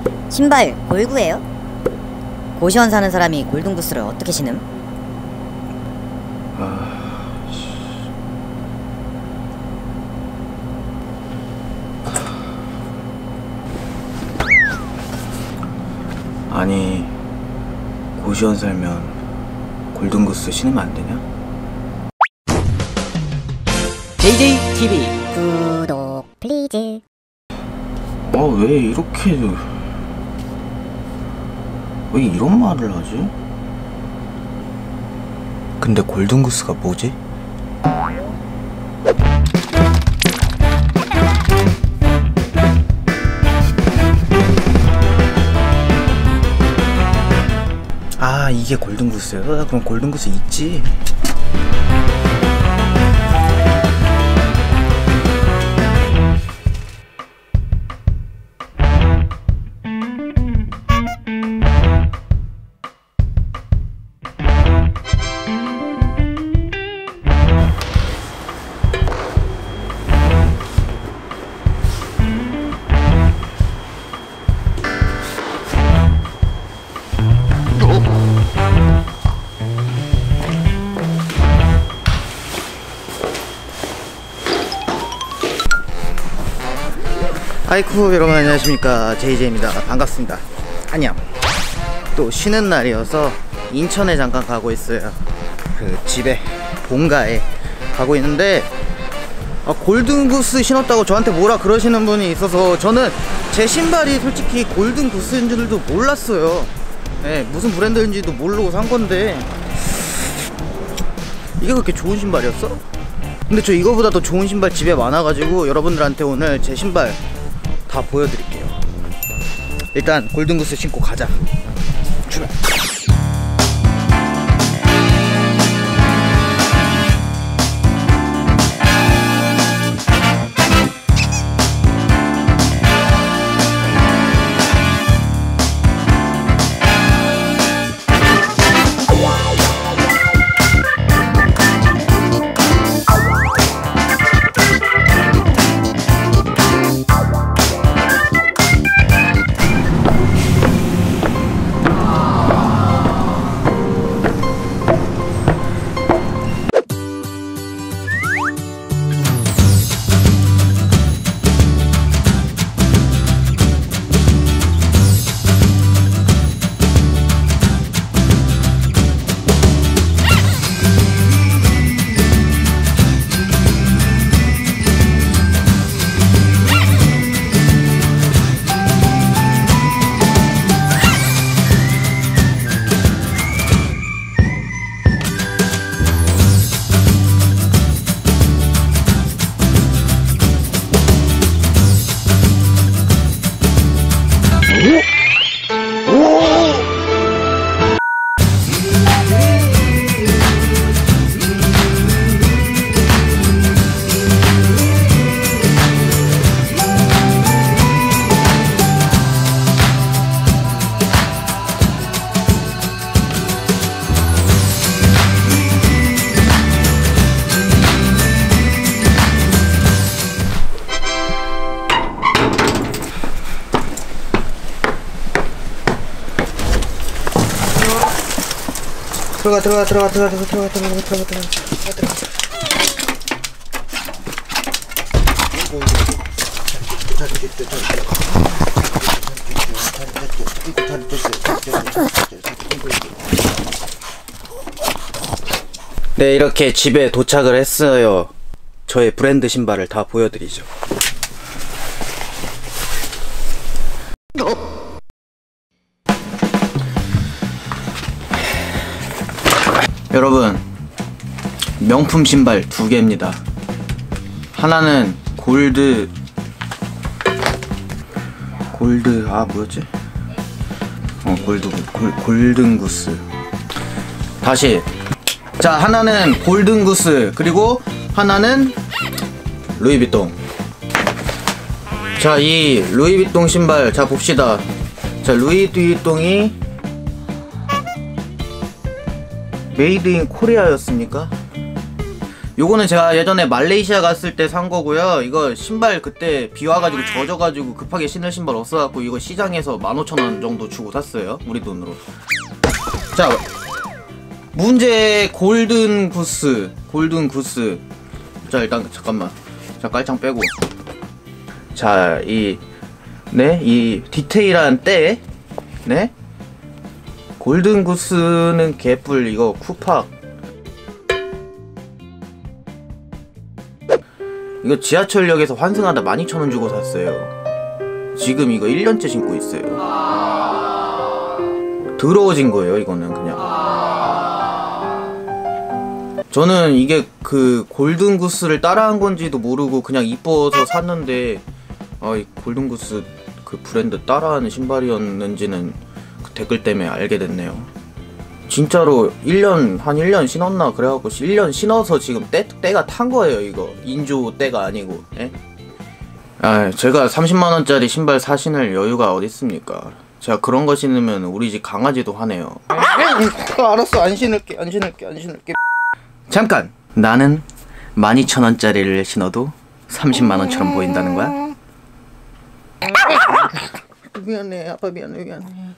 신발 골구예요? 고시원 사는 사람이 골든구스를 어떻게 신음? 아니, 고시원 살면 골든구스 신으면 안 되냐? JJTV 구독 플리즈. 왜 이렇게 왜 이런 말을 하지? 근데 골든구스가 뭐지? 아, 이게 골든구스야? 그럼 골든구스 있지? 아이쿠, 여러분 안녕하십니까, JJ입니다. 반갑습니다. 안녕. 또 쉬는 날이어서 인천에 잠깐 가고 있어요. 그 집에 본가에 가고 있는데 골든구스 신었다고 저한테 뭐라 그러시는 분이 있어서 저는 제 신발이 솔직히 골든구스인 줄도 몰랐어요. 네, 무슨 브랜드인지도 모르고 산 건데 이게 그렇게 좋은 신발이었어? 근데 저 이거보다 더 좋은 신발 집에 많아가지고 여러분들한테 오늘 제 신발 다 보여드릴게요. 일단 골든구스 신고 가자. 출발. 들어가. 네, 이렇게 집에 도착을 했어요. 저의 브랜드 신발을 다 보여드리죠. 여러분, 명품 신발 2개입니다. 하나는 골든구스. 다시. 자, 하나는 골든구스, 그리고 하나는 루이비통. 자, 이 루이비통 신발, 자 봅시다. 자, 루이비통이 메이드 인 코리아였습니까? 요거는 제가 예전에 말레이시아 갔을 때 산 거고요. 이거 신발 그때 비 와가지고 젖어가지고 급하게 신을 신발 없어갖고 이거 시장에서 15,000원 정도 주고 샀어요. 우리 돈으로. 자, 문제 골든 구스. 자, 일단 잠깐만. 자, 깔창 빼고. 자, 이 디테일한 때, 네? 골든 구스는 개뿔. 이거 쿠팍. 이거 지하철역에서 환승하다 12,000원 주고 샀어요. 지금 이거 1년째 신고 있어요. 더러워진 거예요, 이거는 그냥. 저는 이게 그 골든구스를 따라한 건지도 모르고 그냥 이뻐서 샀는데, 이 골든구스 그 브랜드 따라하는 신발이었는지는 그 댓글 때문에 알게 됐네요. 진짜로 한 1년 신었나 그래갖고 1년 신어서 지금 때가 탄 거예요. 이거 인조 때가 아니고. 예? 제가 30만원짜리 신발 사신을 여유가 어딨습니까? 제가 그런 거 신으면 우리 집 강아지도 화내요. 알았어, 안 신을게. 잠깐! 나는 12,000원짜리를 신어도 30만원처럼 보인다는 거야? 미안해, 아빠 미안해.